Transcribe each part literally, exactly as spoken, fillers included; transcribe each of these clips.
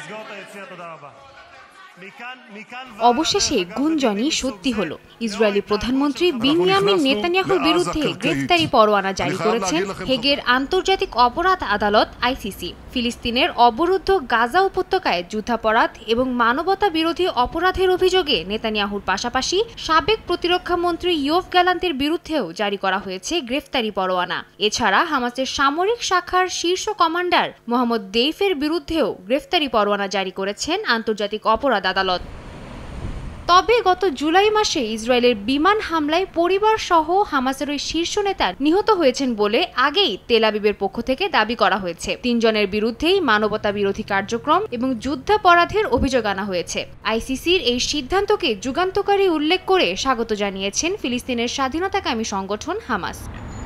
অবশেষে গুঞ্জনই সত্যি হলো। ইসরায়েলি প্রধানমন্ত্রী বিনিয়ামিন নেতানিয়াহুর বিরুদ্ধে গ্রেফতারি পরোয়ানা জারি করেছেন হেগের আন্তর্জাতিক অপরাধ আদালত আইসিসি। ফিলিস্তিনের অবরুদ্ধ গাজা উপত্যকায় যুদ্ধাপরাধ এবং মানবতা বিরোধী অপরাধের অভিযোগে নেতানিয়াহুর পাশাপাশি সাবেক প্রতিরক্ষা মন্ত্রী ইয়োভ গ্যালান্তের বিরুদ্ধেও জারি করা হয়েছে গ্রেফতারি পরোয়ানা। এছাড়া হামাসের সামরিক শাখার শীর্ষ কমান্ডার মোহাম্মদ দেইফের বিরুদ্ধেও গ্রেফতারি পরোয়ানা জারি করেছেন আন্তর্জাতিক অপরাধ আদালত। তবে গত জুলাই মাসে ইসরায়েলের বিমান হামলায় পরিবার সহ হামাসের ওই শীর্ষ নেতা নিহত হয়েছেন বলে আগেই তেল আবিবের পক্ষ থেকে দাবি করা হয়েছে। তিনজনের বিরুদ্ধেই মানবতা বিরোধী কার্যক্রম এবং যুদ্ধাপরাধের অভিযোগ আনা হয়েছে। আইসিসির এই সিদ্ধান্তকে যুগান্তকারী উল্লেখ করে স্বাগত জানিয়েছেন ফিলিস্তিনের স্বাধীনতাকামী সংগঠন হামাস।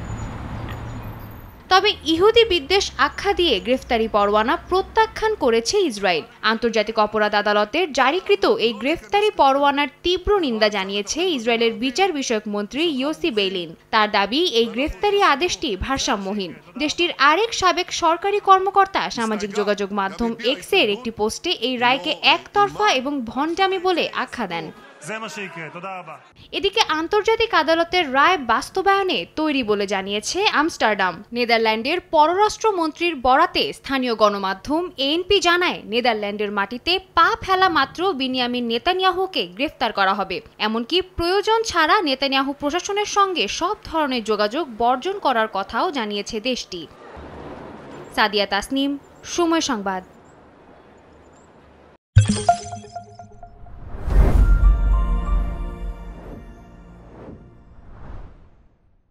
তবে ইহুদি বিদ্বেষ আখ্যা দিয়ে গ্রেফতারি পরোয়ানা প্রত্যাখ্যান করেছে ইসরায়েল। আন্তর্জাতিক অপরাধ আদালতের জারিকৃত এই গ্রেফতারি পরোয়ানার তীব্র নিন্দা জানিয়েছে ইসরায়েলের বিচার বিষয়ক মন্ত্রী ইয়োসি বেইলিন। তার দাবি, এই গ্রেফতারি আদেশটি ভারসাম্যহীন। দেশটির আরেক সাবেক সরকারি কর্মকর্তা সামাজিক যোগাযোগ মাধ্যম এক্সের একটি পোস্টে এই রায়কে একতরফা এবং ভণ্ডামি বলে আখ্যা দেন। এদিকে আন্তর্জাতিক আদালতের রায় বাস্তবায়নে তৈরি বলে জানিয়েছে আমস্টারডাম। নেদারল্যান্ডের পররাষ্ট্র মন্ত্রীর বরাতে স্থানীয় গণমাধ্যম এএনপি জানায়, নেদারল্যান্ডের মাটিতে পা ফেলা মাত্র বিনিয়ামিন নেতানিয়াহুকে গ্রেফতার করা হবে। এমনকি প্রয়োজন ছাড়া নেতানিয়াহু প্রশাসনের সঙ্গে সব ধরনের যোগাযোগ বর্জন করার কথাও জানিয়েছে দেশটি। সাদিয়া তাসনিম, সময় সংবাদ।